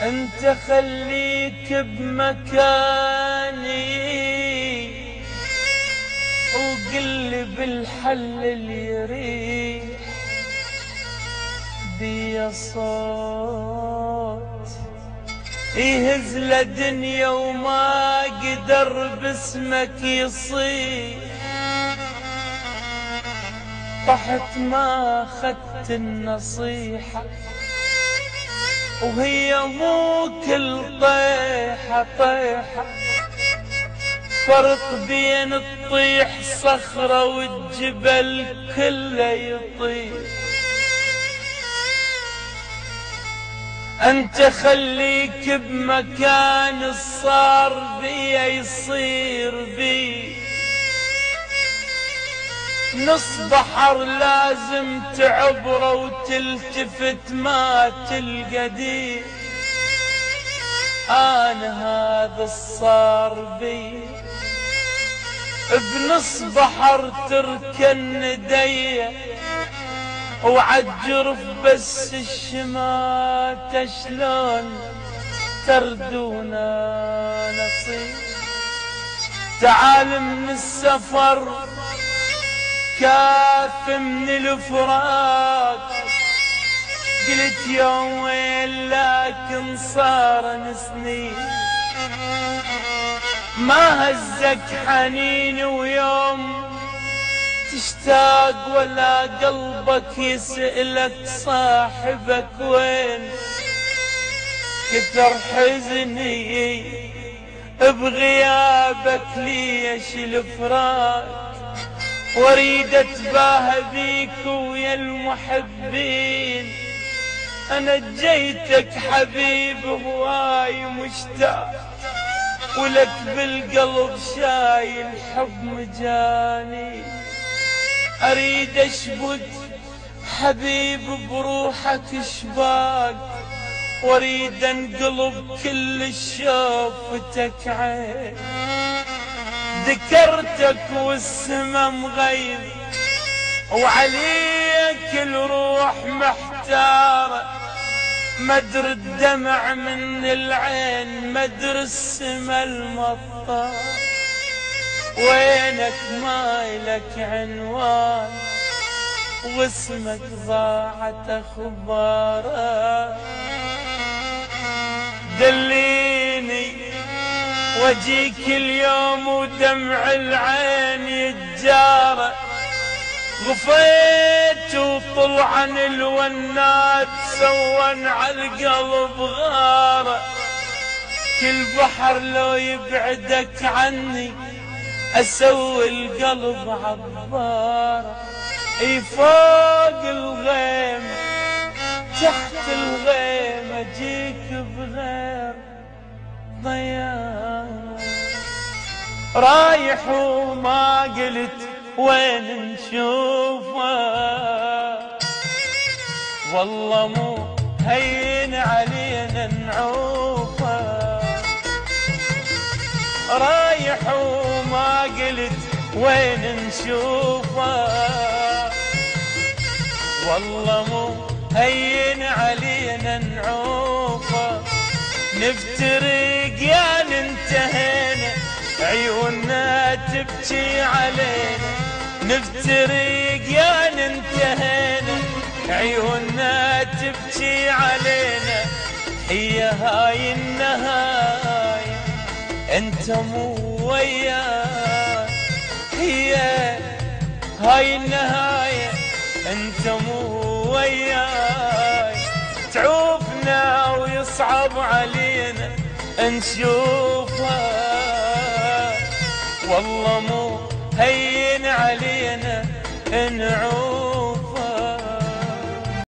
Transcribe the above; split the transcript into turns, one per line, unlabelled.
انت خليك بمكاني وقل بالحل اللي يريح بيا صوت يهز لدنيا وما قدر باسمك يصيح. طحت ما اخذت النصيحة وهي مو كل طيحة طيحة، فرق بين الطيح صخرة والجبل كله يطيح. انت خليك بمكان الصار بيا يصير بي، نص بحر لازم تعبره وتلتفت ما تلقى دي. انا هذا الصار بي بنص بحر تركن ندية وعالجرف بس الشماتة شلون تردونا نصيب. تعال من السفر كاف من الفراق، قلت يوم وين لكن صار سنين. ما هزك حنين ويوم تشتاق ولا قلبك يسألك صاحبك وين. كثر حزني بغيابك ليش الفراق، واريد اتباهى بيك ويا المحبين. انا جيتك حبيب هواي مشتاق، ولك بالقلب شايل حب مجاني. اريد اشبك حبيب بروحك شباك، واريد انقلب كل الشوفتك عين. ذكرتك والسما مغيب وعليك الروح محتارة، مدر الدمع من العين مدر السما المطار. وينك ما لك عنوان واسمك ضاعت اخباره. دليني واجيك اليوم ودمع العين يتجارى. غفيت وطلعن الونات سون عالقلب غارة. كل بحر لو يبعدك عني اسوي القلب عبارة. اي فوق الغيم تحت الغيم اجيك بغير ضياع. رايح وما قلت وين نشوفه، والله مو هين علينا نعوفه. رايح وما قلت وين نشوفه، والله مو هين علينا نعوفه. نفترق يا ننتهينا عيوننا تبكي علينا. نفترق يا ننتهينا عيوننا تبكي علينا. هي هاي النهاية انت مو وياي. هي هاي النهاية انت مو وياي. تعوفنا ويصعب علينا نشوفها، والله مو هين علينا نعوف.